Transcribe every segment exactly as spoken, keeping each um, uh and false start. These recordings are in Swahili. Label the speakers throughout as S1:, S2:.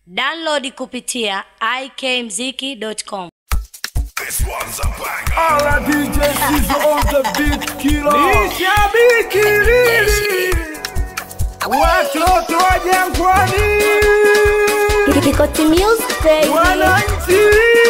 S1: Download kupitia i k mziki dot com.
S2: This one's a banger.
S3: All the D Js is on the beat killer. Nishabiki lili watoto wa Jangwani,
S1: Kikoti Music baby.
S3: wananchi.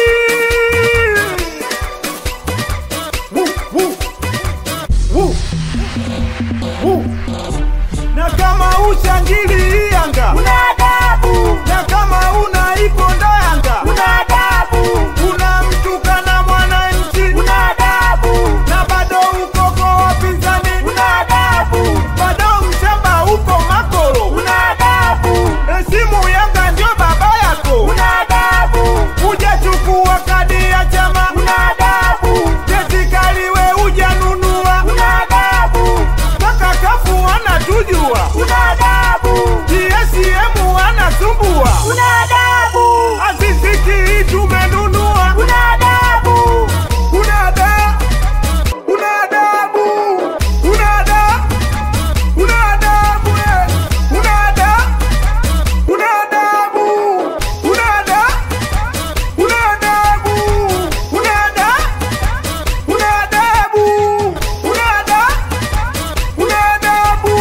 S3: Woo, woo, woo, woo. Na kama ushangili Yanga una adabu, na kama unaiponda Yanga una adabu, unamtukana mwananchi una adabu, na bado uko kwa wapinzani una adabu, bado mshamba uko makoro una adabu, heshimu Yanga ndio baba yako una adabu, hujachukua kadi ya chama una adabu, jetikali we hujanunua una adabu, mpaka kafu anatujua una adabu, T S M anasumbua una adabu, Aziziki tumenunua una adabu, una adabu, una adabu, una adabu, una adabu, una adabu, una adabu, una adabu, una adabu, una adabu, una adabu, una adabu, una adabu.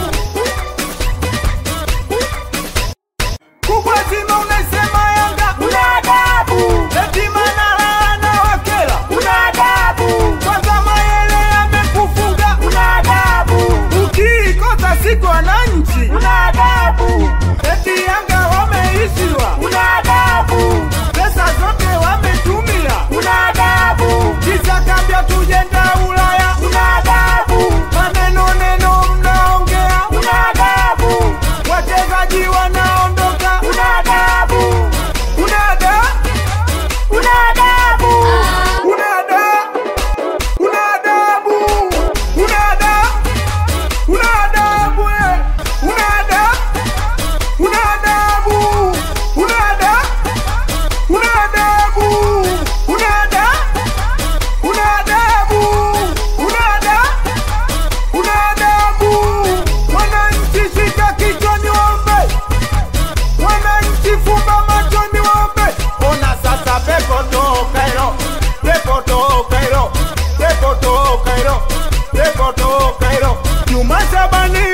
S3: Kubwa zima unasema Yanga una adabu, eti Manara na wakela una adabu, kwanza Mayele amekufunga una adabu, ukikosa siku wananchi una adabu, eti Yanga wameishiwa una adabu, pesa zote wametumia una adabu, kisa kambia tujenda Ulaya una adabu, maneno neno mnaongea una adabu, wachezaji wanaondoka una adabu, una adabu, una adabu, una adabu, una adabu, una adabu, una adabu, eh, una adabu, una adabu, una adabu, una adabu, una adabu, una adabu, una adabu, una adabu. Wananchi shika kichwani waombe, wananchi fumba machoni waombe. Ona sasa pepo toka hilo, pepo toka hilo, pepo toka hilo, pepo toka hilo. Juma Shabani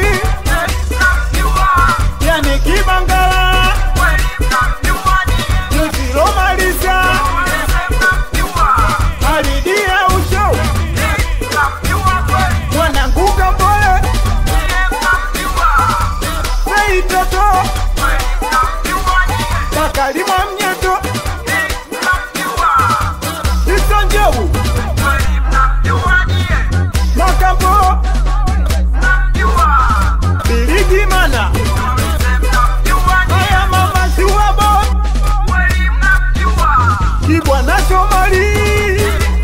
S3: yani Kibangala Yusiro Malisa Alidia Usho Wananguka Boye Sei Toto Makalima Mnyeto Isonjewu Makambo Biligi Mana Aya Mama Siwabo Kibwana Somali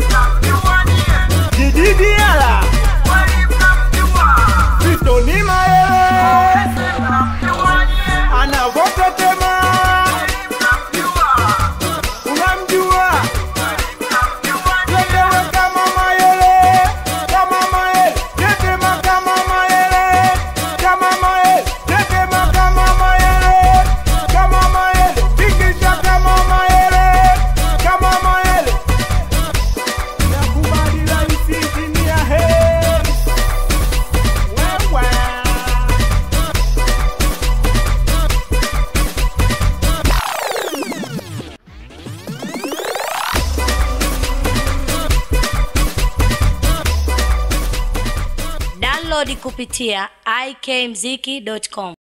S3: Jididi Ala Fitoni Mayele Anavotetema unamjua Yedewe kama Mayele, kama Mayele, Yedema kama Mayele, kama Mayele, Yedema kama Mayele, kama Mayele, Tikisha kama Mayele, kama Mayele. Nakubali raisi chini ya heri. Wewe.
S1: Download kupitia i k mziki dot com.